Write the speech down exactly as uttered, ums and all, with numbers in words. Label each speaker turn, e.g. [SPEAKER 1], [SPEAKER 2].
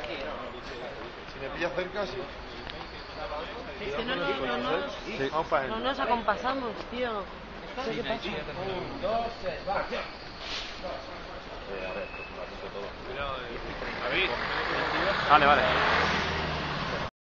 [SPEAKER 1] Si me pilla cerca, sí.
[SPEAKER 2] Es que no, no, no, no,
[SPEAKER 1] Sí.
[SPEAKER 2] no nos acompasamos, tío. ¿Qué pasa?
[SPEAKER 3] Un, dos, tres, va, acción.
[SPEAKER 4] A ver, pues me apunto todo.
[SPEAKER 5] Cuidado, David.
[SPEAKER 4] Vale, vale.